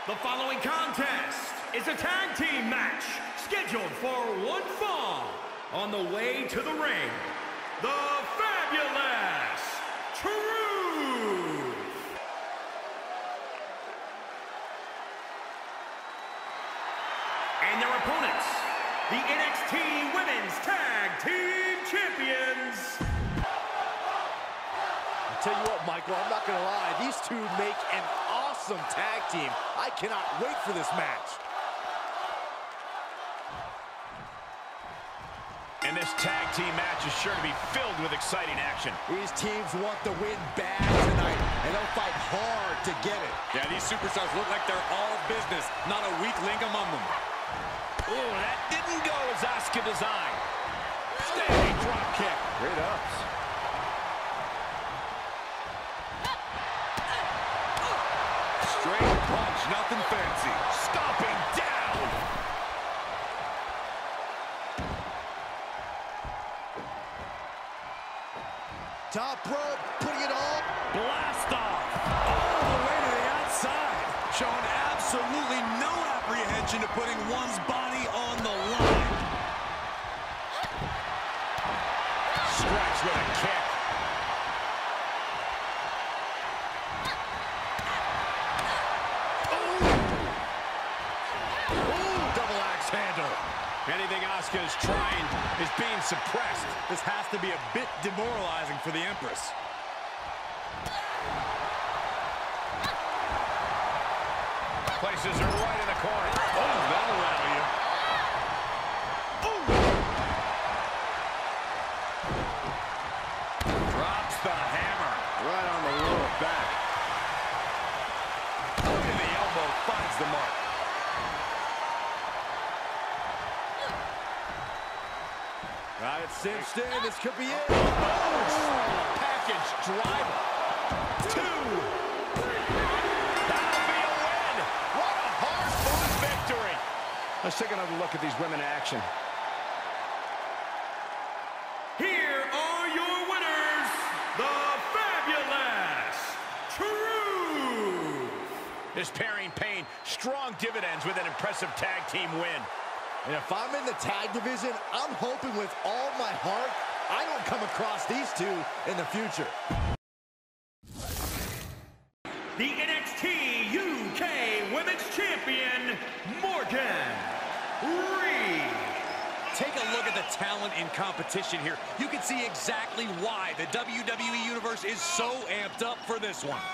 The following contest is a tag team match scheduled for one fall. On the way to the ring, the Fabulous Truth. And their opponents, the NXT Women's Tag Team Champions. I'll tell you what, Michael, I'm not going to lie. These two make an awesome tag team. I cannot wait for this match. And this tag team match is sure to be filled with exciting action. These teams want the win bad tonight, and they'll fight hard to get it. Yeah, these superstars look like they're all business, not a weak link among them. Oh, that didn't go as Asuka designed. Standing drop kick. Great ups. Straight punch, nothing fancy. Stomping down. Top rope, putting it all. Blast off. All the way to the outside. Showing absolutely no apprehension to putting one's body on the line. Strikes with a kick. Double axe handle. Anything Asuka is trying is being suppressed. This has to be a bit demoralizing for the Empress. Places her right in the corner. Oh, that'll rattle you. Drops the hammer. Right on the lower back. And the elbow finds the mark. Got it cinched in. This could be it. Package driver. 2. That'll be a win. What a hard-fought victory. Let's take another look at these women in action. Here are your winners, the Fabulous Truth. This pairing paying strong dividends with an impressive tag team win. And if I'm in the tag division, I'm hoping with all my heart I don't come across these two in the future. The NXT UK Women's Champion, Morgan Reed. Take a look at the talent in competition here. You can see exactly why the WWE Universe is so amped up for this one.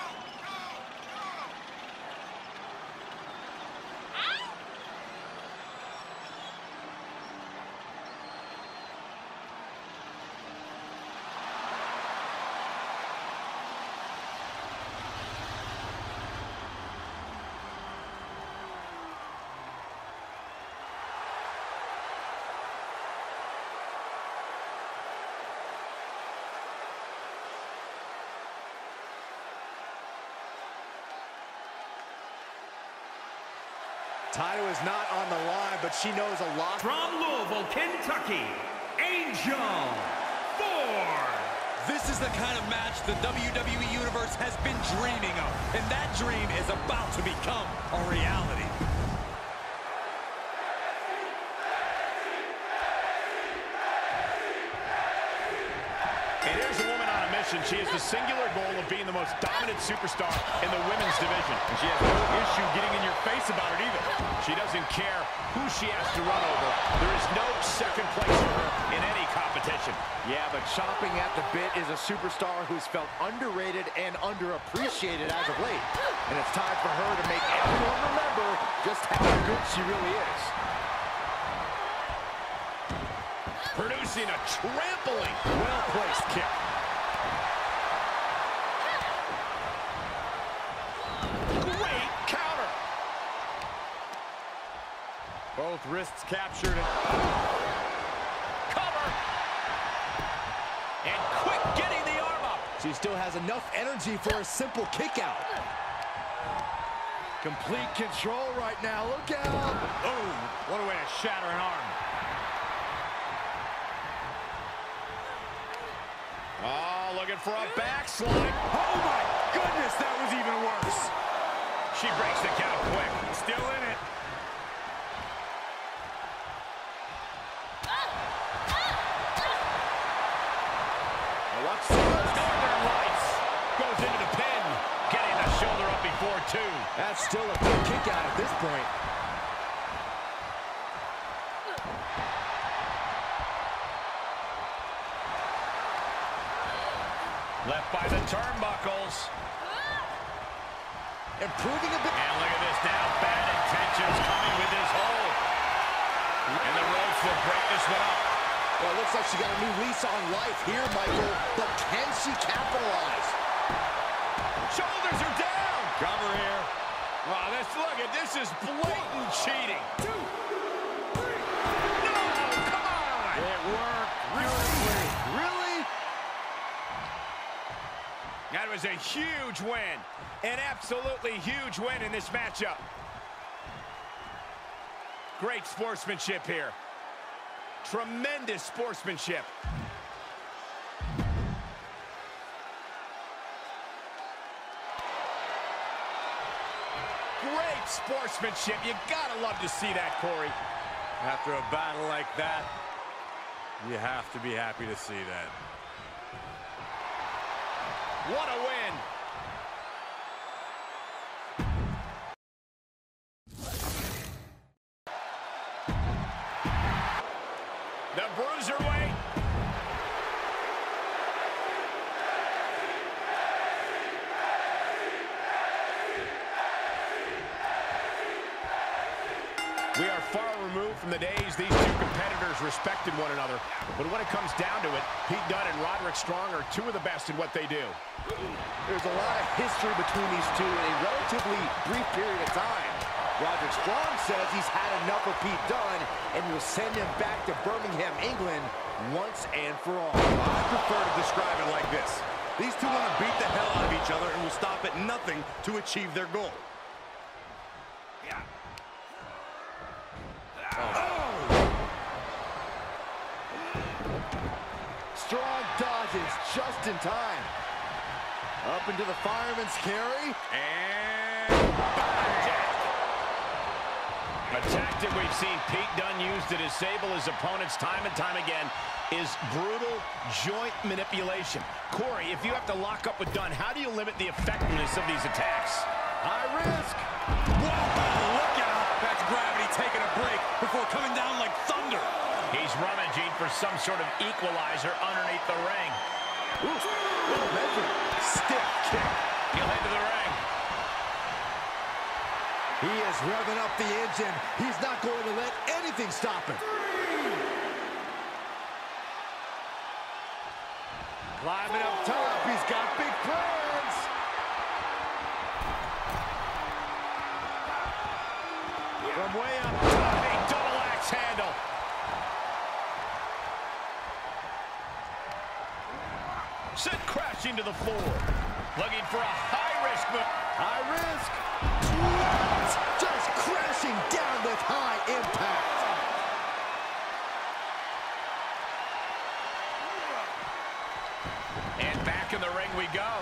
Title is not on the line, but she knows a lot. From Louisville, Kentucky, Angel Ford. This is the kind of match the WWE Universe has been dreaming of, and that dream is about to become a reality. And here's a woman on a mission. She has the singular goal of being the most dominant superstar in the women's division. And she has no issue getting in your face about it either. She doesn't care who she has to run over. There is no second place for her in any competition. Yeah, but chomping at the bit is a superstar who's felt underrated and underappreciated as of late. And it's time for her to make everyone remember just how good she really is. Producing a trampling. Well-placed kick. Great counter. Both wrists captured. Cover. And quick getting the arm up. She still has enough energy for a simple kick out. Complete control right now. Look out. Boom. What a way to shatter an arm. Oh, looking for a backslide. Oh my goodness, that was even worse. she breaks the count quick. Still in it. Watch this. Northern Lights goes into the pin. Getting the shoulder up before two. That's still a good kick out at this point. Left by the turnbuckles. Improving a bit. And look at this now. Bad intentions coming with this hold. And the ropes will break this one up. Well, it looks like she got a new lease on life here, Michael. But can she capitalize? Shoulders are down. Cover here. Wow, look at this is blatant cheating. 2, 3. No, come on. It worked. Really? Really? That was a huge win. An absolutely huge win in this matchup. Great sportsmanship here. Tremendous sportsmanship. Great sportsmanship. You gotta love to see that, Corey. After a battle like that, you have to be happy to see that. What a win. The Bruiserweight. We are far removed from the days these two competitors respected one another. But when it comes down to it, Pete Dunne and Roderick Strong are two of the best in what they do. There's a lot of history between these two in a relatively brief period of time. Roderick Strong says he's had enough of Pete Dunne and will send him back to Birmingham, England, once and for all. I prefer to describe it like this. These two want to beat the hell out of each other and will stop at nothing to achieve their goal. Strong dodges just in time. Up into the fireman's carry. And a tactic we've seen Pete Dunne use to disable his opponents time and time again is brutal joint manipulation. Corey, if you have to lock up with Dunne, how do you limit the effectiveness of these attacks? High risk. Whoa, look out! That's gravity taking a break before coming down like thunder. He's rummaging for some sort of equalizer underneath the ring. Ooh, well measured. Stiff kick. He'll head to the ring. He is revving up the engine. He's not going to let anything stop him. Climbing up top. He's got big plans. From way up top. A double axe handle. Sent crashing to the floor. Looking for a high-risk move. High risk. What? Just crashing down with high impact. And back in the ring we go.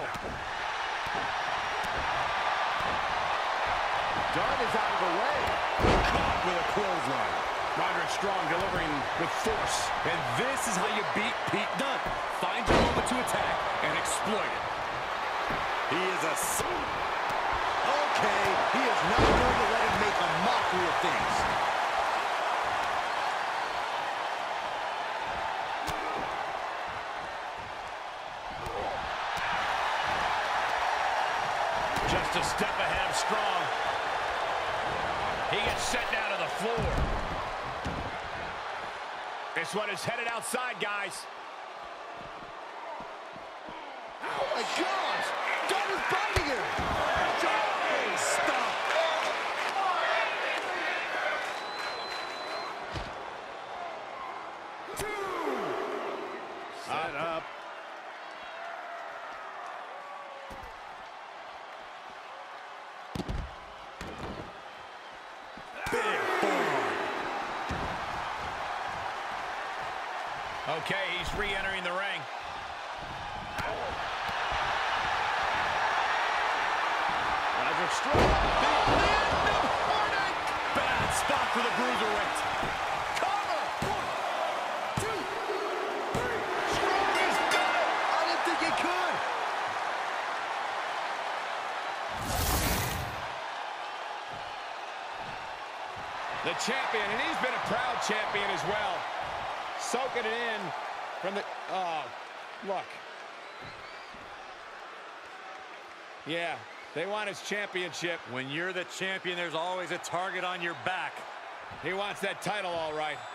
Dunne is out of the way. Caught with a clothesline. Roderick Strong delivering with force. And this is how you beat Pete Dunne. Find your moment to attack and exploit it. He is a... Okay, he is not going to let him make a mockery of things. Just a step ahead of Strong. He gets sent down to the floor. This one is headed outside, guys. Oh my gosh! Dunne is biting him! Stop! Set up. Big forearm. Okay, he's re-entering the ring. Roderick Strong. for the Bruiserweight. Cover! 1, 2, 3. Strong has done it! I didn't think he could. The champion, and he's been a proud champion as well. Soaking it in from the... Oh, look. Yeah, they want his championship. When you're the champion, there's always a target on your back. He wants that title, all right.